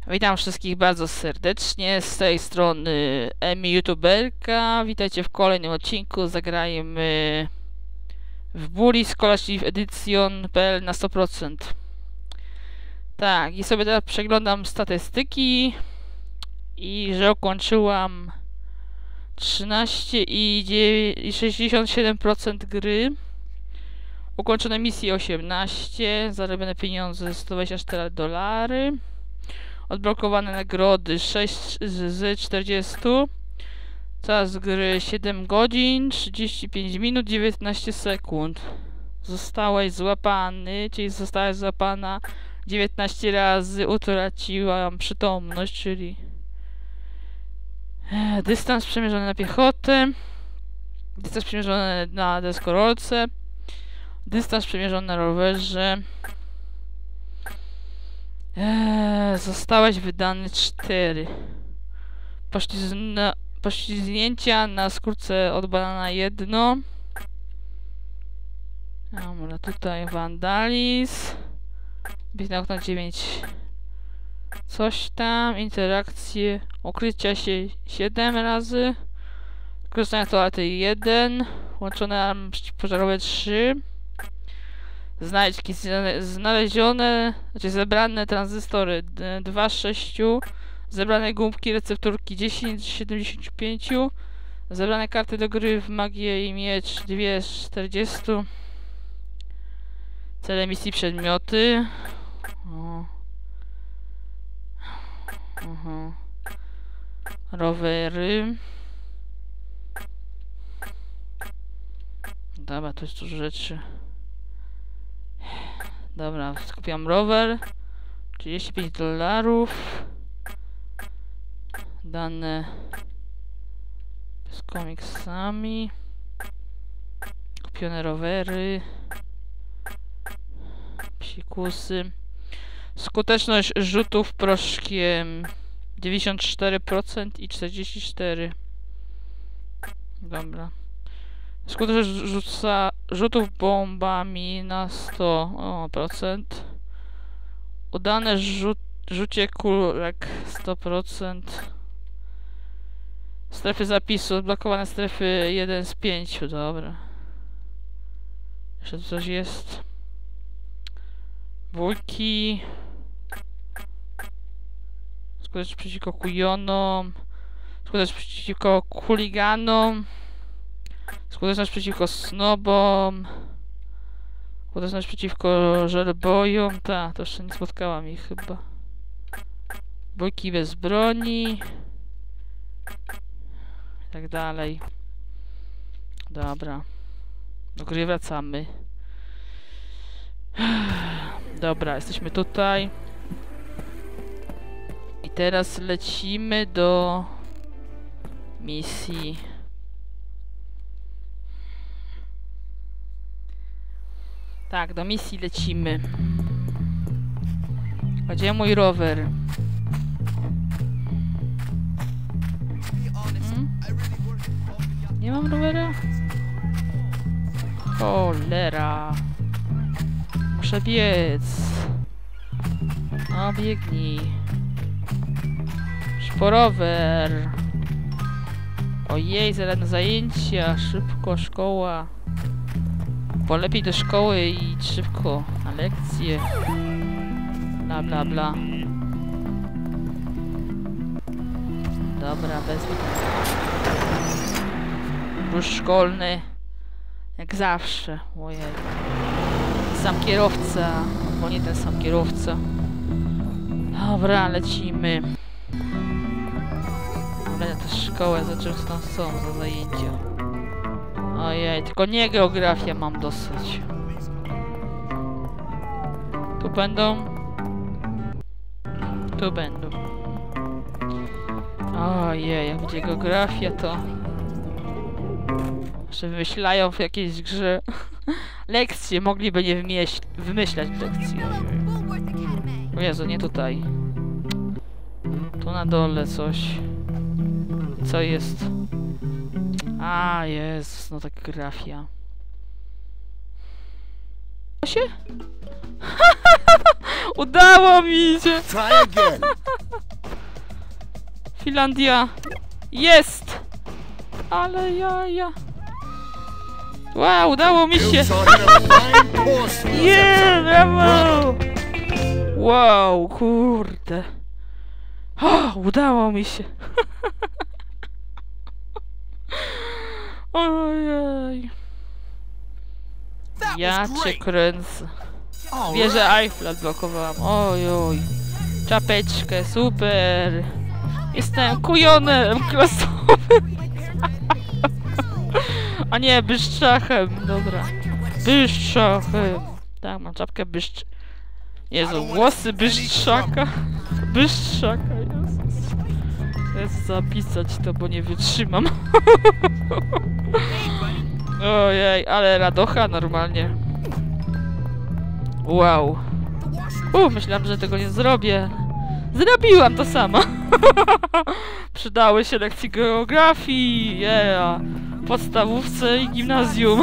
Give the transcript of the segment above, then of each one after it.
Witam wszystkich bardzo serdecznie, z tej strony Emi YouTuberka. Witajcie w kolejnym odcinku. Zagrajmy w Bully Scholarship Edition.pl na 100%. Tak, i sobie teraz przeglądam statystyki i że ukończyłam 13,67% gry. Ukończone misje 18, zarobione pieniądze $124. Odblokowane nagrody 6 z 40. Czas gry 7 godzin, 35 minut, 19 sekund. Zostałeś złapany, czyli zostałaś złapana 19 razy, utraciłam przytomność, czyli dystans przemierzony na piechotę, dystans przemierzony na deskorolce, dystans przemierzony na rowerze. Zostałeś wydany 4. Poślizgnięcia na skórce od banana 1. Dobra, tutaj wandalizm. Bieg na okno 9. Coś tam. Interakcje. Ukrycia się 7 razy. Korzystanie z toalety 1. Łączone army przeciwpożarowe 3. Znajdźki znalezione, znaczy zebrane tranzystory 2 z 6, zebrane gumki recepturki 10 z 75, zebrane karty do gry w magię i miecz 2 z 40, cele misji przedmioty. Rowery. Dobra, to jest dużo rzeczy. Dobra, skupiam rower. $35. Dane z komiksami. Kupione rowery. Psikusy. Skuteczność rzutów proszkiem 94% i 44%. Dobra. Skuteczność rzutów bombami na 100%. Udane rzucie kulek 100%. Strefy zapisu. Odblokowane strefy 1 z 5. Dobra. Jeszcze coś jest. Wujki. Skuteczność przeciwko kujonom. Skuteczność przeciwko chuliganom. Skuteczność przeciwko snobom. Skuteczność przeciwko żelbojom. Ta, to jeszcze nie spotkałam ich chyba. Bójki bez broni. I tak dalej. Dobra. Do gry wracamy. Dobra, jesteśmy tutaj. I teraz lecimy do misji. Tak, do misji lecimy. Gdzie mój rower? Nie mam rowera? Cholera. Muszę biec. O, biegnij. Szporower. Ojej, zaraz na zajęcia. Szybko, szkoła. Bo lepiej do szkoły i szybko na lekcje. Bla bla bla. Dobra, bez Rusz szkolny. Jak zawsze. Ojej. Sam kierowca. Bo nie ten sam kierowca. Dobra, lecimy. Będę też szkołę, za czym tam są za zajęcia. Ojej, tylko nie geografia mam dosyć. Tu będą. Tu będą. Ojej, jak będzie geografia, to jeszcze wymyślają w jakiejś grze lekcje, mogliby nie wymyślać lekcji. O Jezu, nie tutaj. Tu na dole coś. Co jest? A, Jezus, no tak grafia. się? Udało mi się! Try again. Finlandia! Jest! Ale jaja! Wow, udało mi się! Yeah, brawo! Wow, kurde! O, udało mi się! Ojej! Ja cię kręcę. Wieżę Eiffla blokowałam. Ojoj. Czapeczkę, super. Jestem kujonem klasowym. A nie, byszczachem. Dobra. Byszczachem. Tak, mam czapkę Jezu, włosy byszczaka. Byszczaka, Jezus. Chcę zapisać to, bo nie wytrzymam. Ojej, ale radocha normalnie. Wow. Myślałam, że tego nie zrobię. Zrobiłam to sama. Przydały się lekcje geografii. Yeah. Podstawówce i gimnazjum.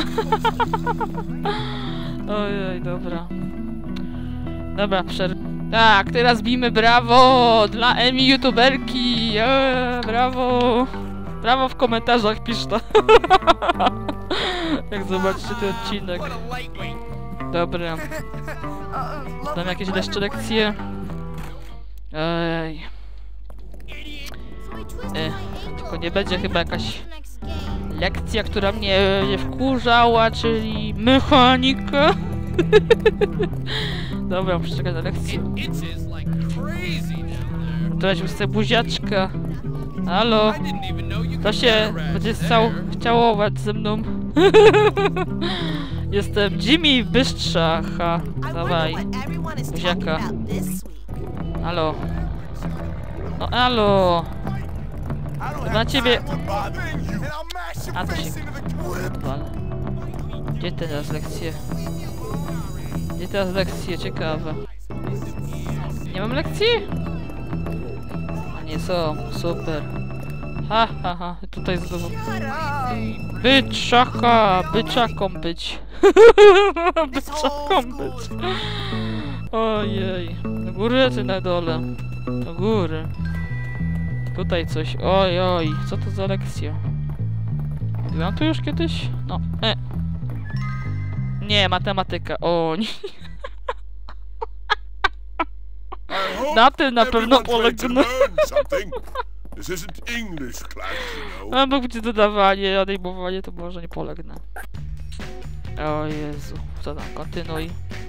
Ojej, dobra. Dobra, tak, teraz bijmy brawo dla Emi youtuberki. Brawo. Brawo w komentarzach pisz to. Jak zobaczycie ten odcinek. Dobra. Dam jakieś jeszcze lekcje. Ej. Tylko nie będzie chyba jakaś lekcja, która mnie nie wkurzała, czyli mechanika. Dobra, muszę czekać na lekcję. To jest buziaczka. Halo? To się będzie chciałować ze mną. Jestem Jimmy Bystrzacha. Dawaj. Buziaka. Halo. No halo. Na ciebie. A to się... Gdzie teraz lekcje? Gdzie teraz lekcje? Ciekawe. Nie mam lekcji? A nie są. Super. Ha, ha, ha. Tutaj znowu. Byczaka! Byczaką być. Byczaką być. Ojej. Do góry czy na dole? Do góry. Tutaj coś. Oj, oj. Co to za lekcja? Byłam tu już kiedyś? No. Nie, matematyka. O, nie. Na tym na pewno polegnę. A bo będzie dodawanie, odejmowanie, to może nie polegnę. O Jezu, co tam, kontynuuj.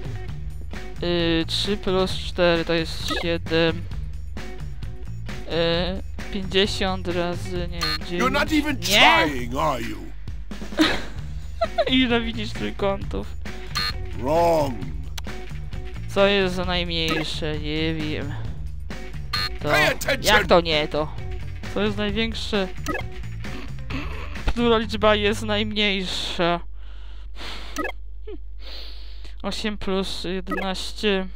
3 plus 4 to jest 7. 50 razy, nie wiem, 9. Nie! Ile widzisz trójkątów? Wrong. Co jest za najmniejsze? Nie wiem. To... Jak to nie to? Co jest największe? Która liczba jest najmniejsza? 8 plus 11.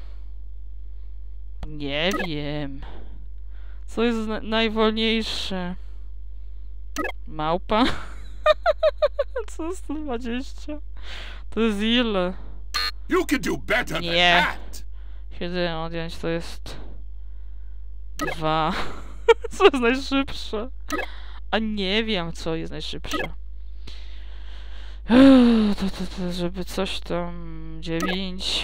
Nie wiem. Co jest najwolniejsze? Małpa? Co 120? To jest ile? You can do better Nie. than that. 7 odjąć to jest 2. Co jest najszybsze? A nie wiem, co jest najszybsze. Żeby coś tam... 9...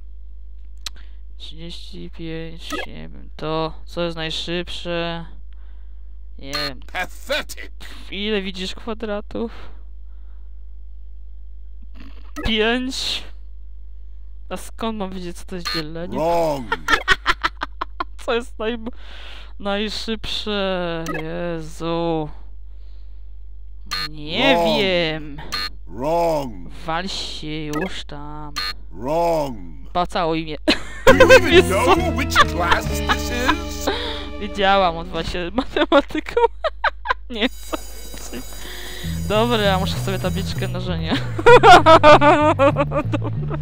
35... Nie wiem, to... Co jest najszybsze? Nie wiem. Pathetic. Ile widzisz kwadratów? 5. A skąd mam wiedzieć, co to jest dzielenie? Wrong. Co jest najszybsze? Jezu. Nie wiem. Wrong. Wal się już tam. Wrong. Pacało imię. Do you even know which class this is? Wiedziałam, odwa się matematyką. Nie chcę. Dobra, muszę sobie tabliczkę mnożenia. Dobra.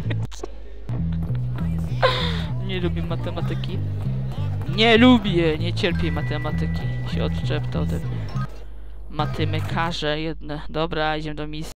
Nie lubię matematyki. Nie lubię, nie cierpię matematyki. Się odczep to ode mnie. Matematykarze jedne. Dobra, idziemy do misji.